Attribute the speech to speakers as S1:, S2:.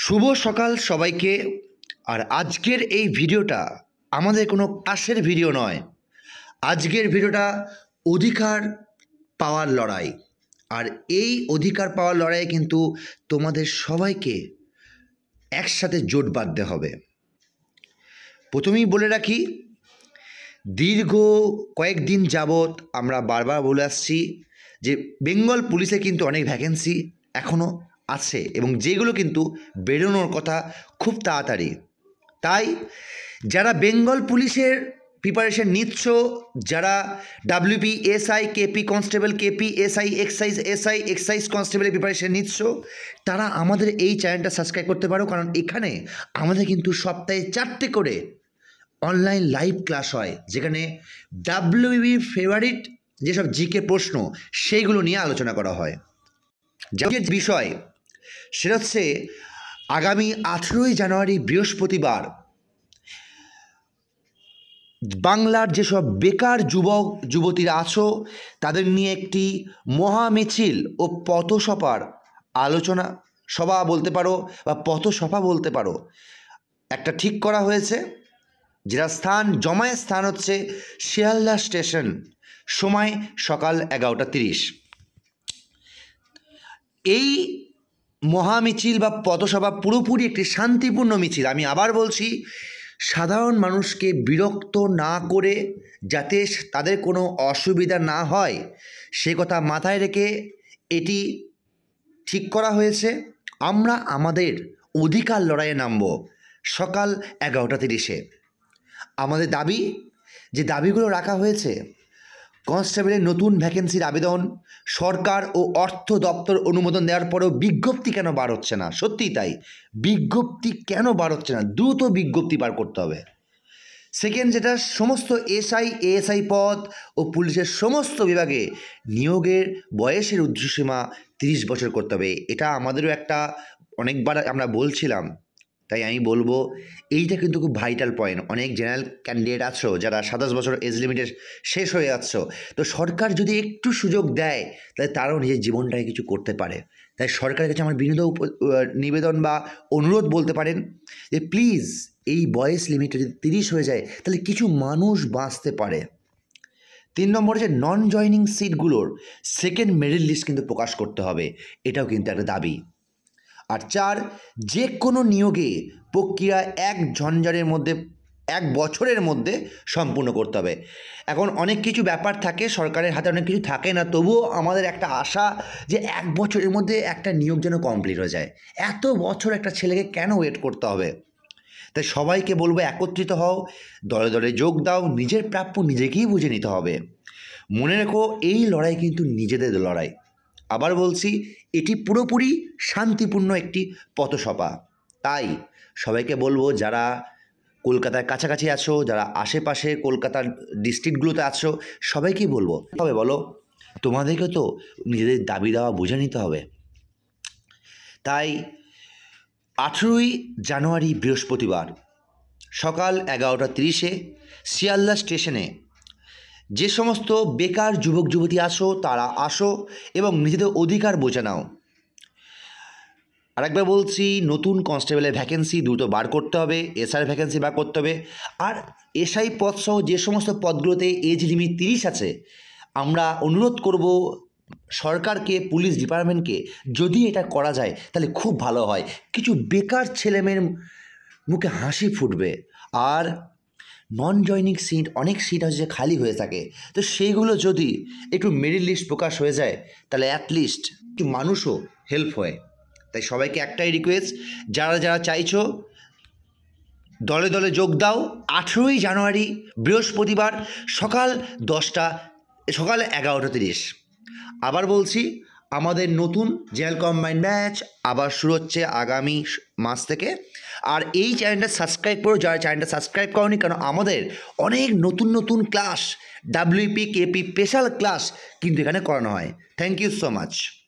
S1: শুভ সকাল সবাইকে। আর আজকের এই ভিডিওটা আমাদের কোনো ক্লাসের ভিডিও নয়। আজকের ভিডিওটা অধিকার পাওয়ার লড়াই। আর এই অধিকার পাওয়ার লড়াইয়ে কিন্তু তোমাদের সবাইকে একসাথে জোট বাঁধতে হবে। প্রথমেই বলে রাখি, দীর্ঘ কয়েকদিন যাবৎ আমরা বারবার বলে আসছি যে বেঙ্গল পুলিশে কিন্তু অনেক ভ্যাকেন্সি এখনও আছে এবং যেগুলো কিন্তু বেরোনোর কথা খুব তাড়াতাড়ি। তাই যারা বেঙ্গল পুলিশের প্রিপারেশন নিচ্ছ, যারা WP SI, KP constable, KP SI, excise কনস্টেবলের প্রিপারেশন নিচ্ছ, তারা আমাদের এই চ্যানেলটা সাবস্ক্রাইব করতে পারো। কারণ এখানে আমাদের কিন্তু সপ্তাহে 4টে করে অনলাইন লাইভ ক্লাস হয়, যেখানে ডাব্লিউবির ফেভারিট যেসব জিকে প্রশ্ন সেইগুলো নিয়ে আলোচনা করা হয়। যার বিষয় সেটা হচ্ছে আগামী 18ই জানুয়ারি বৃহস্পতিবার বাংলার যেসব বেকার যুবক যুবতীরা আছো তাদের নিয়ে একটি মহামিছিল ও পথসভার আলোচনা সভা বলতে পারো বা পথসভা বলতে পারো একটা ঠিক করা হয়েছে, যেটা জমায়েত স্থান হচ্ছে শিয়ালদা স্টেশন, সময় সকাল 11টা 30। এই মহামিছিল বা পথসভা পুরোপুরি একটি শান্তিপূর্ণ মিছিল। আমি আবার বলছি, সাধারণ মানুষকে বিরক্ত না করে যাতে তাদের কোনো অসুবিধা না হয় সে কথা মাথায় রেখে এটি ঠিক করা হয়েছে। আমরা আমাদের অধিকার লড়াইয়ে নামব সকাল 11টা 30-এ। আমাদের দাবি, যে দাবিগুলো রাখা হয়েছে, কনস্টেবলের নতুন ভ্যাকেন্সির আবেদন, সরকার ও অর্থ দপ্তর অনুমোদন দেওয়ার পরেও বিজ্ঞপ্তি কেন বার হচ্ছে না? সত্যিই তাই, বিজ্ঞপ্তি কেন বার হচ্ছে না? দ্রুত বিজ্ঞপ্তি বার করতে হবে। সেকেন্ড, যেটা সমস্ত এসআই, এএসআই পদ ও পুলিশের সমস্ত বিভাগে নিয়োগের বয়সের ঊর্ধ্বসীমা 30 বছর করতে হবে। এটা আমাদেরও একটা অনেকবার আমরা বলছিলাম, তাই আমি বলবো এইটা কিন্তু খুব ভাইটাল পয়েন্ট। অনেক জেনারেল ক্যান্ডিডেট আছো যারা 27 বছর এজ লিমিটে শেষ হয়ে যাচ্ছ, তো সরকার যদি একটু সুযোগ দেয় তাহলে তারাও নিজের জীবনটাকে কিছু করতে পারে। তাই সরকারের কাছে আমার বিনীত নিবেদন বা অনুরোধ বলতে পারেন যে প্লিজ এই বয়স লিমিট যদি 30 হয়ে যায় তাহলে কিছু মানুষ বাঁচতে পারে। 3 নম্বরে যে নন জয়নিং সিটগুলোর সেকেন্ড মেরিট লিস্ট কিন্তু প্রকাশ করতে হবে, এটাও কিন্তু একটা দাবি। আর 4, যে কোনো নিয়োগে প্রক্রিয়া 1 বছরের মধ্যে সম্পূর্ণ করতে হবে। এখন অনেক কিছু ব্যাপার থাকে, সরকারের হাতে অনেক কিছু থাকে না, তবুও আমাদের একটা আশা যে 1 বছরের মধ্যে একটা নিয়োগ যেন কমপ্লিট হয়ে যায়। এত বছর একটা ছেলেকে কেন ওয়েট করতে হবে? তাই সবাইকে বলবো, একত্রিত হও, দলে দলে যোগ দাও, নিজের প্রাপ্য নিজেকেই বুঝে নিতে হবে। মনে রেখো, এই লড়াই কিন্তু নিজেদের লড়াই। আবার বলছি, এটি পুরোপুরি শান্তিপূর্ণ একটি পথসভা। তাই সবাইকে বলবো, যারা কলকাতার কাছাকাছি আছো, যারা আশেপাশে কলকাতার ডিস্ট্রিক্টগুলোতে আছো, সবাইকেই বলবো, তবে বলো তোমাদেরকে তো নিজেদের দাবি দেওয়া বুঝে নিতে হবে। তাই 18ই জানুয়ারি বৃহস্পতিবার সকাল 11টা 30-এ শিয়ালদা স্টেশনে যে সমস্ত বেকার যুবক যুবতী আসো তারা আসো এবং নিজেদের অধিকার বোঝে নাও। আরেকবার বলছি, নতুন কনস্টেবলের ভ্যাকেন্সি দ্রুত বার করতে হবে, এসআই ভ্যাকেন্সি বার করতে হবে। আর এসআই পদসহ যে সমস্ত পদগুলোতে এজ লিমিট 30 আছে, আমরা অনুরোধ করব সরকারকে, পুলিশ ডিপার্টমেন্টকে, যদি এটা করা যায় তাহলে খুব ভালো হয়। কিছু বেকার ছেলেমেয়ের মুখে হাসি ফুটবে। আর নন জয়নিং সিট, অনেক সিট হচ্ছে খালি হয়ে থাকে, তো সেইগুলো যদি একটু মেরিট লিস্ট প্রকাশ হয়ে যায় তাহলে অ্যাটলিস্ট একটু মানুষও হেল্প হয়। তাই সবাইকে একটাই রিকোয়েস্ট, যারা যারা চাইছো দলে দলে যোগ দাও 18ই জানুয়ারি বৃহস্পতিবার সকাল 11টা 30। আবার বলছি, আমাদের নতুন জেনারেল কম্বাইন্ড ব্যাচ আবার শুরু হচ্ছে আগামী মাস থেকে। আর এই চ্যানেলটা সাবস্ক্রাইব করো যারা চ্যানেলটা সাবস্ক্রাইব করোনি, কারণ আমাদের অনেক নতুন নতুন class, WP, KP special class কিন্তু এখানে করানো হয়। Thank you so much.